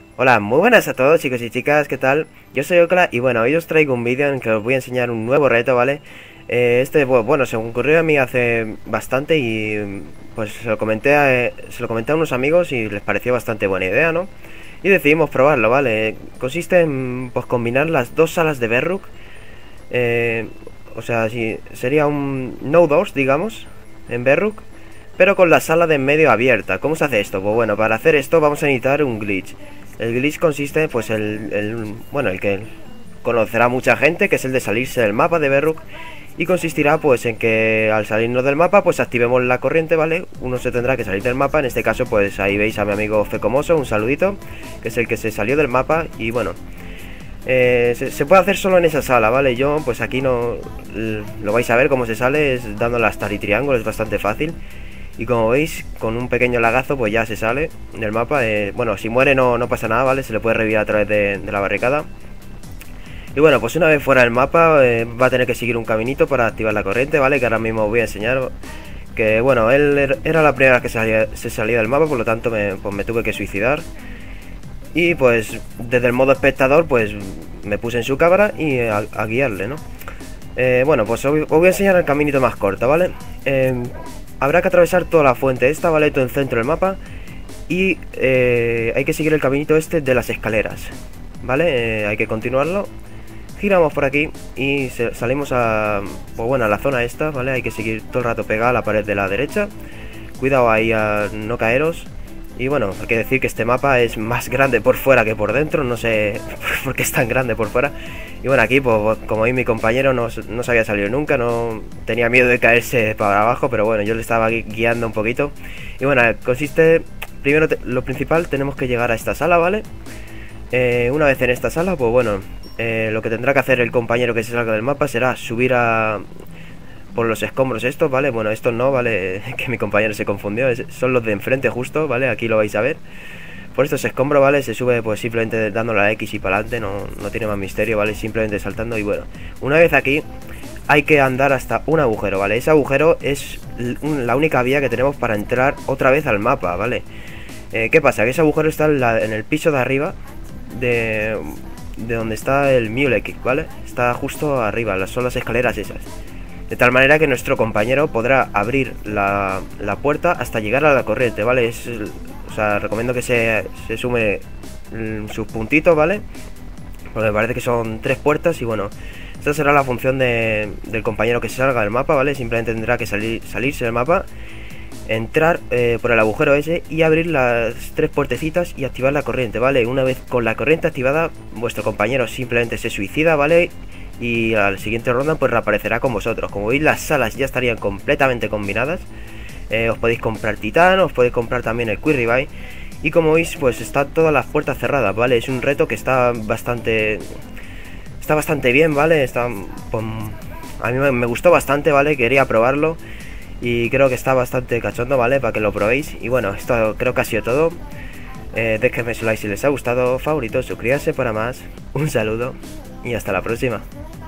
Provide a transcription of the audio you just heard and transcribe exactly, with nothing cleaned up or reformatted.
Hola, muy buenas a todos chicos y chicas, ¿qué tal? Yo soy Okla y bueno, hoy os traigo un vídeo en el que os voy a enseñar un nuevo reto, ¿vale? Eh, este, bu- bueno, se me ocurrió a mí hace bastante y pues se lo comenté a, eh, se lo comenté a unos amigos y les pareció bastante buena idea, ¿no? Y decidimos probarlo, ¿vale? Consiste en pues combinar las dos salas de Berruk, eh, o sea, si sería un no dos, digamos, en Berruk, pero con la sala de en medio abierta. ¿Cómo se hace esto? Pues bueno, para hacer esto vamos a necesitar un glitch. El glitch consiste, pues, el, el bueno, el que conocerá mucha gente, que es el de salirse del mapa de Berruk. Y consistirá, pues, en que al salirnos del mapa, pues, activemos la corriente, ¿vale? Uno se tendrá que salir del mapa. En este caso, pues, ahí veis a mi amigo Fecomoso, un saludito, que es el que se salió del mapa. Y bueno, eh, se, se puede hacer solo en esa sala, ¿vale? Yo, pues, aquí no lo vais a ver cómo se sale, es dando la star y triángulo, es bastante fácil. Y como veis, con un pequeño lagazo pues ya se sale del mapa. eh, Bueno, si muere no, no pasa nada, ¿vale? Se le puede revivir a través de, de la barricada. Y bueno, pues una vez fuera del mapa eh, va a tener que seguir un caminito para activar la corriente, ¿vale? Que ahora mismo os voy a enseñar. Que bueno, él era la primera vez que salía, se salía del mapa, por lo tanto me, pues me tuve que suicidar. Y pues desde el modo espectador pues me puse en su cámara y a, a guiarle, ¿no? Eh, bueno, pues os, os voy a enseñar el caminito más corto, ¿vale? Eh, Habrá que atravesar toda la fuente esta, ¿vale? Todo el centro del mapa. Y eh, hay que seguir el caminito este de las escaleras, ¿vale? Eh, hay que continuarlo. Giramos por aquí y se, salimos a, pues bueno, a la zona esta, ¿vale? Hay que seguir todo el rato pegada a la pared de la derecha. Cuidado ahí a no caeros. Y bueno, hay que decir que este mapa es más grande por fuera que por dentro. No sé por qué es tan grande por fuera. Y bueno, aquí, pues como veis, mi compañero no, no se había salido nunca. No tenía miedo de caerse para abajo, pero bueno, yo le estaba guiando un poquito. Y bueno, consiste... Primero, te, lo principal, tenemos que llegar a esta sala, ¿vale? Eh, una vez en esta sala, pues bueno, eh, lo que tendrá que hacer el compañero que se salga del mapa será subir a... por los escombros estos, ¿vale? Bueno, estos no, ¿vale? Que mi compañero se confundió. Es, son los de enfrente justo, ¿vale? Aquí lo vais a ver. Por estos escombros, ¿vale? Se sube pues simplemente dándole a la X y para adelante. No, no tiene más misterio, ¿vale? Simplemente saltando y bueno. Una vez aquí hay que andar hasta un agujero, ¿vale? Ese agujero es la única vía que tenemos para entrar otra vez al mapa, ¿vale? Eh, ¿Qué pasa? Que ese agujero está en, la, en el piso de arriba de, de donde está el Mule Kick, ¿vale? Está justo arriba, son las escaleras esas. De tal manera que nuestro compañero podrá abrir la, la puerta hasta llegar a la corriente, ¿vale? Es, o sea, recomiendo que se, se sume sus puntitos, ¿vale? Porque me parece que son tres puertas y bueno, esta será la función de, del compañero que se salga del mapa, ¿vale? Simplemente tendrá que salir, salirse del mapa, entrar eh, por el agujero ese y abrir las tres puertecitas y activar la corriente, ¿vale? Una vez con la corriente activada, vuestro compañero simplemente se suicida, ¿vale? Y a la siguiente ronda pues reaparecerá con vosotros. Como veis, las salas ya estarían completamente combinadas. eh, Os podéis comprar titán, os podéis comprar también el Quick Revive. Y como veis, pues están todas las puertas cerradas, ¿vale? Es un reto que está bastante... Está bastante bien, ¿vale? Está, pues, a mí me gustó bastante, ¿vale? Quería probarlo. Y creo que está bastante cachondo, ¿vale? Para que lo probéis. Y bueno, esto creo que ha sido todo. eh, Déjenme su like si les ha gustado, favoritos, suscríbanse para más. Un saludo y hasta la próxima.